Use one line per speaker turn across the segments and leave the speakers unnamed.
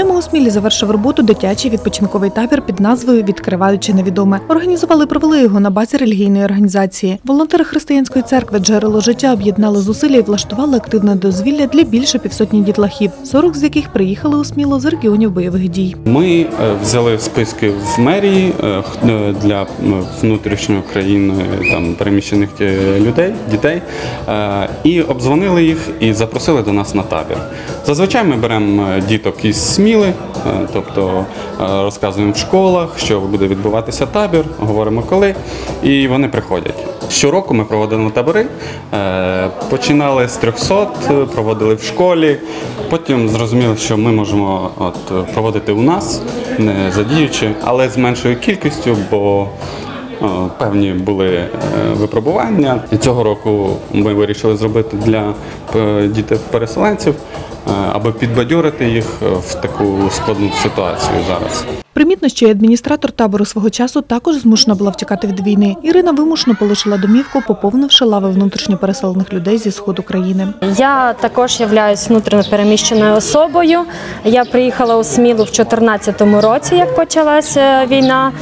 Днями у Смілі завершив роботу дитячий відпочинковий табір під назвою «Відкриваючи невідоме». Організували і провели його на базі релігійної організації. Волонтери Християнської церкви «Джерело життя» об'єднали зусилля і влаштували активне дозвілля для більше півсотні дітлахів, 40 з яких приїхали у Смілу з регіонів бойових дій.
Ми взяли списки в мерії для внутрішньої країни переміщених людей, дітей, і обдзвонили їх і запросили до нас на табір. Зазвичай ми беремо діток із Сміли, тобто розказуємо в школах, що буде відбуватися табір, говоримо коли, і вони приходять. Щороку ми проводимо табори, починали з 300, проводили в школі, потім зрозуміли, що ми можемо проводити у нас, не задіючи, але з меншою кількістю, бо певні були випробування. І цього року ми вирішили зробити для дітей-переселенців, аби підбадьорити їх в таку складну ситуацію зараз.
Примітно, що й адміністратор табору свого часу також змушена була втікати від війни. Ірина вимушено полишила домівку, поповнивши лави внутрішньо переселених людей зі сходу країни.
Я також являюсь внутрішньо переміщеною особою. Я приїхала у Смілу в 2014 році, як почалася війна.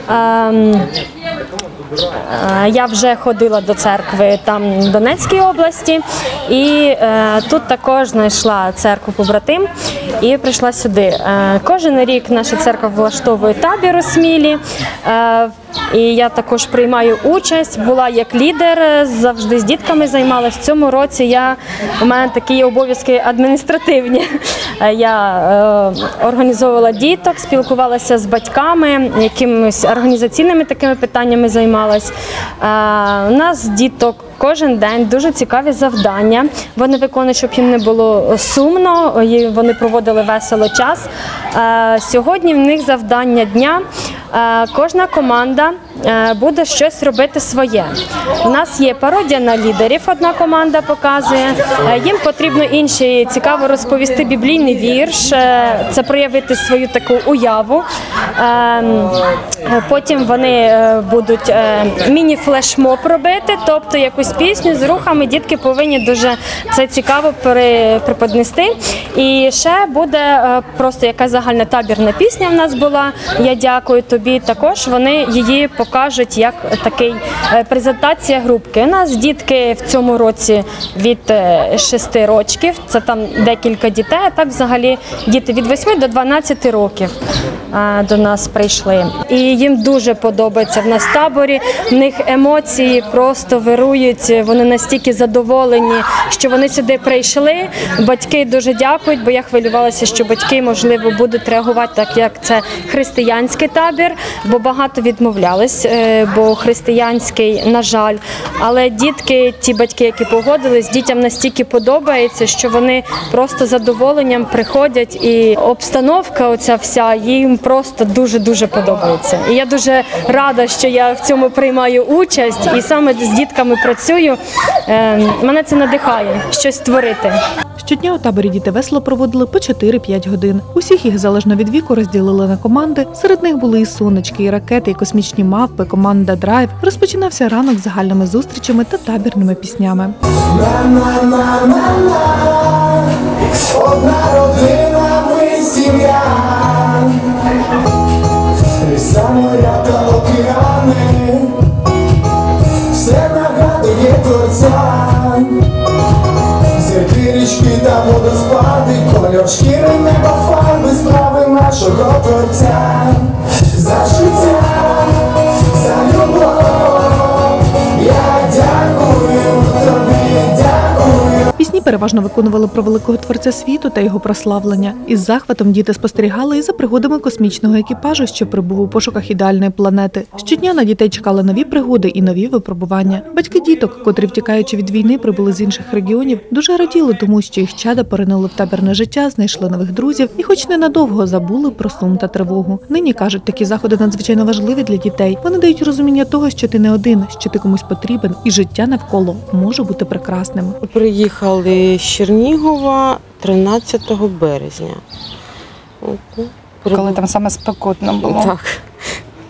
Я вже ходила до церкви там в Донецькій області, і тут також знайшла церкву побратим і прийшла сюди. Кожен рік наша церква влаштовує табір у Смілі, і я також приймаю участь, була як лідер, завжди з дітками займалася. В цьому році у мене такі обов'язки адміністративні. Я організовувала діток, спілкувалася з батьками, якимись організаційними такими питаннями займалась. У нас діток кожен день дуже цікаві завдання. Вони виконують, щоб їм не було сумно, вони проводили весело час. Сьогодні в них завдання дня. Кожна команда буде щось робити своє. У нас є пародія на лідерів, одна команда показує. Їм потрібно інші цікаво розповісти біблійний вірш, це проявити свою таку уяву. Потім вони будуть міні-флешмоб робити, тобто якусь пісню з рухами дітки повинні дуже це цікаво преподнести. І ще буде просто якась загальна табірна пісня в нас була «Я дякую тобі». Також вони її покажуть як такий презентація групки. У нас дітки в цьому році від 6 років, це там декілька дітей, а так взагалі діти від 8 до 12 років до нас прийшли. І їм дуже подобається в нас в таборі, в них емоції просто вирують, вони настільки задоволені, що вони сюди прийшли. Батьки дуже дякують, бо я хвилювалася, що батьки, можливо, будуть реагувати так, як це християнський табір, бо багато відмовлялись, бо християнський, на жаль. Але дітки, ті батьки, які погодились, дітям настільки подобається, що вони просто з задоволенням приходять, і обстановка оця вся їм просто дуже-дуже подобається. І я дуже рада, що я в цьому приймаю участь і саме з дітками працюю. Мене це надихає щось створити.
Щодня у таборі діти весело проводили по 4-5 годин. Усіх їх залежно від віку розділили на команди. Серед них були і сонечки, і ракети, і космічні мавпи, команда «Драйв». Розпочинався ранок загальними зустрічами та табірними піснями.
Одна родина, ми сім'я, ліса, моря та океани, все нагадує Творця. Зірки, річки та водоспади, кольор шкіри, неба, фарби, справи нашого Творця. За життя, за любов, я дякую тобі, дякую.
Пісні переважно виконували про великого творця світу та його прославлення. Із захватом діти спостерігали і за пригодами космічного екіпажу, що прибув у пошуках ідеальної планети. Щодня на дітей чекали нові пригоди і нові випробування. Батьки діток, котрі, втікаючи від війни, прибули з інших регіонів, дуже раділи тому, що їх чада поринули в табірне життя, знайшли нових друзів і хоч ненадовго забули про сум та тривогу. Нині, кажуть, такі заходи надзвичайно важливі для дітей. Вони дають розуміння того, що ти не один, що ти комусь потрібен і життя навколо може бути прекрасним.
Приїхали з Чернігова 13 березня.
Коли там саме спекотно було.
Так.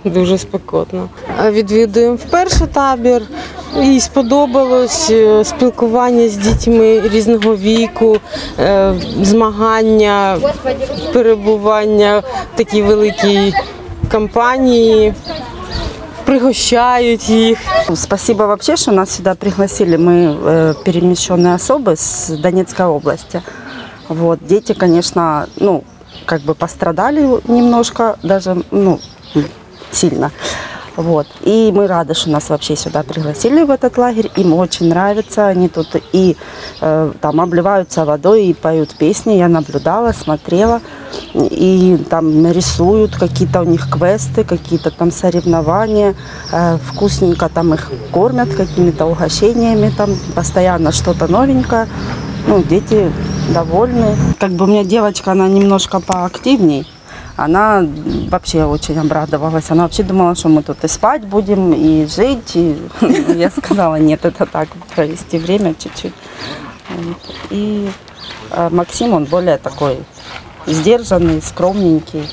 дуже спекотно. Відвідуємо вперше табір. Їй сподобалось спілкування з дітьми різного віку, змагання, перебування в такій великій компанії, пригощають їх.
Спасибо вообще, что нас сюда пригласили. Мы перемещенные особы с Донецкой области. Вот. Дети, конечно, как бы пострадали немножко, даже сильно. Вот. И мы рады, что нас вообще сюда пригласили в этот лагерь. Им очень нравится. Они тут и там обливаются водой, и поют песни. Я наблюдала, смотрела. И там рисуют, какие-то у них квесты, какие-то там соревнования. Вкусненько там их кормят какими-то угощениями. Там постоянно что-то новенькое. Дети довольны. Как бы у меня девочка, она немножко поактивней. Она вообще очень обрадовалась. Она вообще думала, что мы тут и спать будем, и жить. И я сказала, нет, это так, провести время чуть-чуть. И Максим, он более такой сдержанный, скромненький.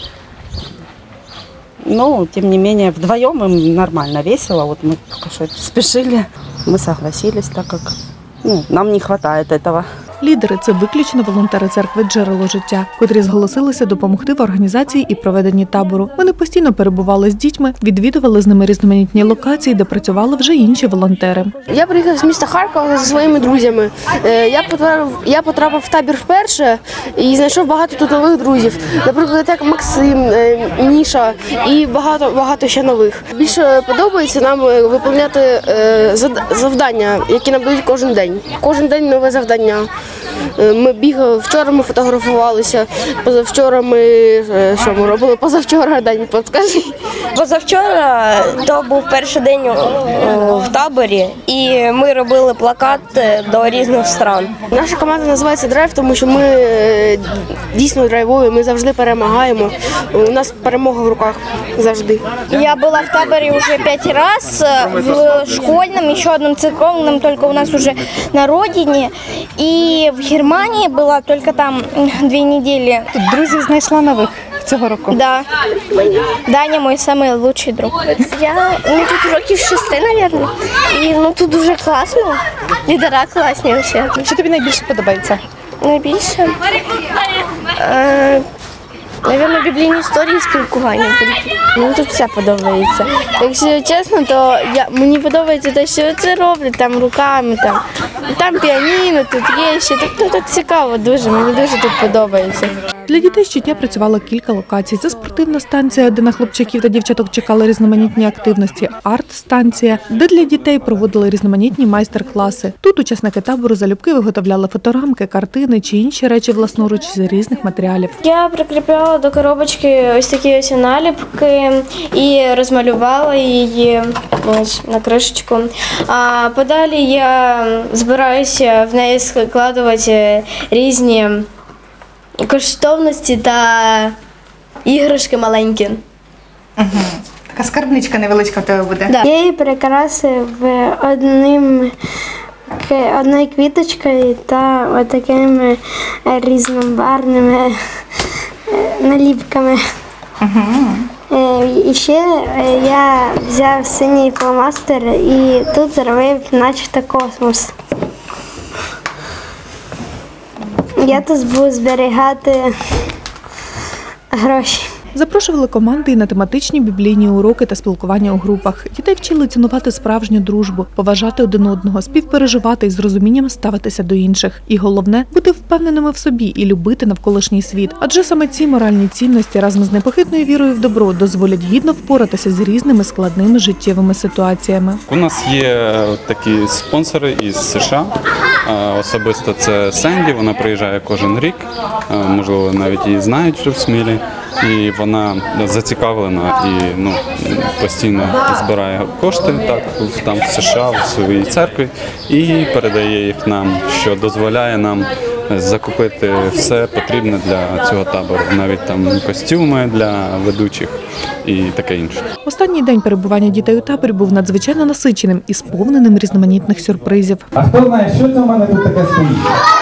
Но, тем не менее, вдвоем им нормально, весело. Вот мы только что спешили. Мы согласились, так как нам не хватает этого.
Лідери – це виключно волонтери церкви «Джерело життя», котрі зголосилися допомогти в організації і проведенні табору. Вони постійно перебували з дітьми, відвідували з ними різноманітні локації, де працювали вже інші волонтери.
Я приїхав з міста Харкова зі своїми друзями. Я потрапив в табір вперше і знайшов багато тут нових друзів. Наприклад, як Максим, Міша і багато ще нових. Більше подобається нам виконувати завдання, які нам дають кожен день. Кожен день нове завдання. Ми бігали, вчора ми фотографувалися, позавчора що ми робили? Позавчора, Дань, підкажи.
Позавчора то був перший день в таборі, і ми робили плакат до різних стран.
Наша команда називається «Драйв», тому що ми дійсно драйвові, ми завжди перемагаємо. У нас перемога в руках завжди.
Я була в таборі вже 5 разів, в школьному, ще одному церковному, тільки у нас вже на родині. І в Германії була тільки там 2 неділі.
Тут друзів знайшла нових цього року?
Да. Даня мій найкращий друг.
Я тут років 6, мабуть. І тут дуже класно. Лідера класні взагалі.
Що тобі найбільше подобається?
Найбільше? Навірно, біблійні історії спілкування.
Мені тут все подобається. Якщо чесно, то мені подобається те, що це роблять там руками. Там піаніно, тут є ще. Тут цікаво дуже, мені дуже тут подобається.
Для дітей щодня працювало кілька локацій. Це спортивна станція, де на хлопчаків та дівчаток чекали різноманітні активності, арт-станція, де для дітей проводили різноманітні майстер-класи. Тут учасники табору залюбки виготовляли фоторамки, картини чи інші речі власноруч з різних матеріалів.
Я прикріпляла до коробочки ось такі ось наліпки і розмалювала її ось на кришечку. А подалі я збираюся в неї складувати різні коштовності та іграшки маленькі.
Така скарбничка невеличка в тебе буде.
Да. Я її перекрасив одною квіточкою та отакими різнобарвними наліпками. І ще я взяв синій фломастер і тут зробив начебто космос. Я тут буду зберігати гроші.
Запрошували команди і на тематичні біблійні уроки та спілкування у групах. Дітей вчили цінувати справжню дружбу, поважати один одного, співпереживати і з розумінням ставитися до інших. І головне – бути впевненими в собі і любити навколишній світ. Адже саме ці моральні цінності разом з непохитною вірою в добро дозволять гідно впоратися з різними складними життєвими ситуаціями.
У нас є такі спонсори із США. Особисто це Сенді, вона приїжджає кожен рік, можливо, навіть її знають вже в Смілі. І вона зацікавлена і постійно збирає кошти там в США, в своїй церкві і передає їх нам, що дозволяє нам закупити все потрібне для цього табору, навіть там костюми для ведучих і таке інше.
Останній день перебування дітей у таборі був надзвичайно насиченим і сповненим різноманітних сюрпризів.
А хто знає, що це в мене тут таке стоїть?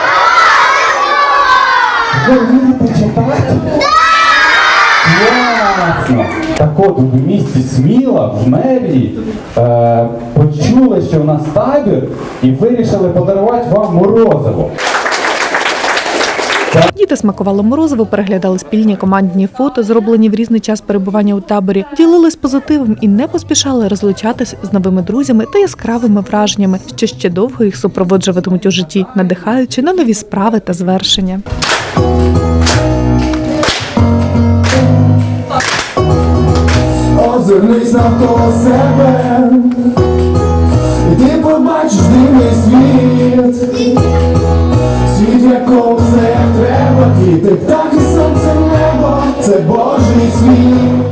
Ви вмієте читати? Вау! Класно! Так от, в місті Сміла, в мерії, почули, що в нас табір, і вирішили подарувати вам морозиво.
Діти смакували морозиво, переглядали спільні командні фото, зроблені в різний час перебування у таборі, ділились позитивом і не поспішали розлучатись з новими друзями та яскравими враженнями, що ще довго їх супроводжуватимуть у житті, надихаючи на нові справи та звершення.
Озирнись навколо себе, і ти побачиш дивний світ, світ, в якому все як треба, квіти, птахи, сонце, небо, це Божий світ.